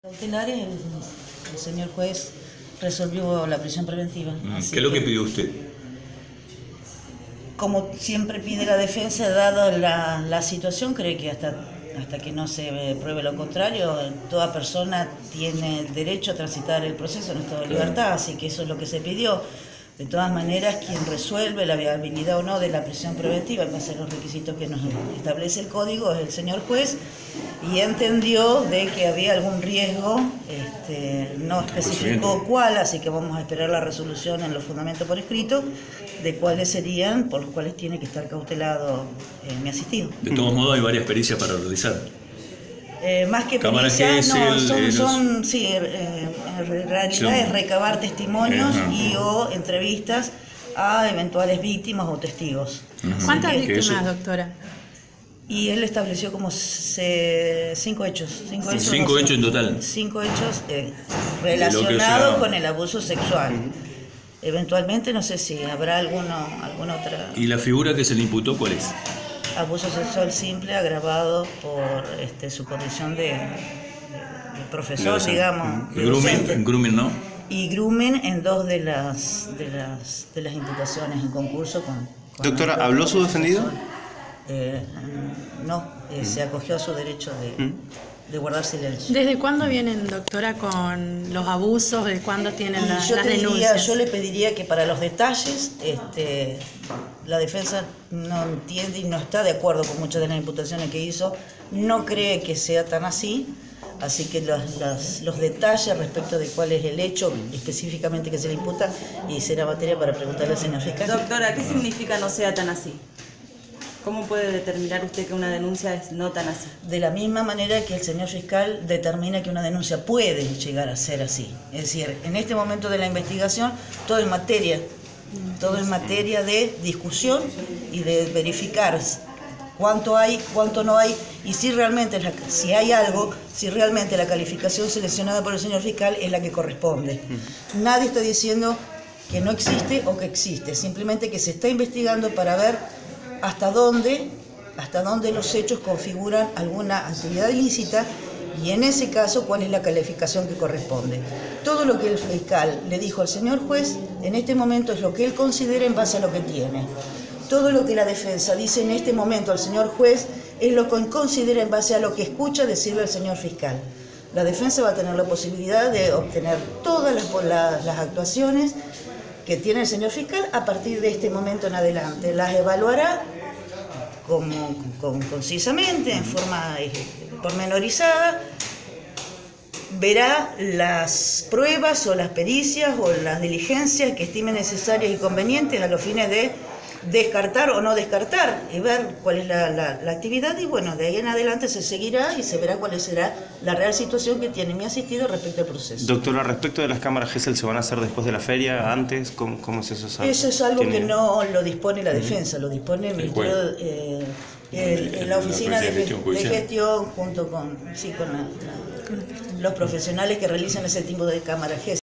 Cautelares, el señor juez resolvió la prisión preventiva. ¿Qué es lo que pidió usted? Como siempre pide la defensa, dada la situación, cree que hasta que no se pruebe lo contrario, toda persona tiene el derecho a transitar el proceso en estado de libertad, así que eso es lo que se pidió. De todas maneras, quien resuelve la viabilidad o no de la prisión preventiva, en base a los requisitos que nos establece el código, es el señor juez, y entendió de que había algún riesgo, no especificó cuál, así que vamos a esperar la resolución en los fundamentos por escrito, de cuáles serían, por los cuales tiene que estar cautelado mi asistido. De todos modos, hay varias pericias para realizar. Más que pericias, en realidad es recabar testimonios y o entrevistas a eventuales víctimas o testigos. ¿Cuántas víctimas, doctora? Y él estableció como 5 hechos. 5 hechos en total. 5 hechos relacionados con el abuso sexual. Eventualmente, no sé si habrá alguna otra. ¿Y la figura que se le imputó cuál es? Abuso sexual simple agravado por su condición de profesor, digamos. Grooming, ¿no? Y grooming en 2 de las imputaciones en concurso con Doctora, ¿habló su defendido? No, se acogió a su derecho de guardar silencio. ¿Desde cuándo vienen, doctora, con los abusos? ¿De cuándo tienen las denuncias? Yo le pediría que para los detalles, la defensa no entiende y no está de acuerdo con muchas de las imputaciones que hizo, no cree que sea tan así, así que los detalles respecto de cuál es el hecho específicamente que se le imputa, y será materia para preguntarle al señor fiscal. Doctora, ¿qué significa no sea tan así? ¿Cómo puede determinar usted que una denuncia es no tan así? De la misma manera que el señor fiscal determina que una denuncia puede llegar a ser así. Es decir, en este momento de la investigación todo es materia de discusión y de verificar cuánto hay, cuánto no hay, y si realmente la calificación seleccionada por el señor fiscal es la que corresponde. Nadie está diciendo que no existe o que existe, simplemente que se está investigando para ver hasta dónde los hechos configuran alguna actividad ilícita, y en ese caso cuál es la calificación que corresponde. Todo lo que el fiscal le dijo al señor juez en este momento es lo que él considera en base a lo que tiene. Todo lo que la defensa dice en este momento al señor juez es lo que considera en base a lo que escucha decirle al señor fiscal. La defensa va a tener la posibilidad de obtener todas las actuaciones que tiene el señor fiscal a partir de este momento en adelante. Las evaluará concisamente, en forma pormenorizada, verá las pruebas o las pericias o las diligencias que estime necesarias y convenientes a los fines de descartar o no descartar y ver cuál es la actividad, y bueno, de ahí en adelante se seguirá y se verá cuál será la real situación que tiene mi asistido respecto al proceso. Doctora, respecto de las cámaras Gesell, ¿se van a hacer después de la feria, antes? ¿Cómo es eso? Eso es algo que no lo dispone la defensa, lo dispone el Ministerio, la oficina de gestión junto con los profesionales que realizan ese tipo de cámaras Gesell.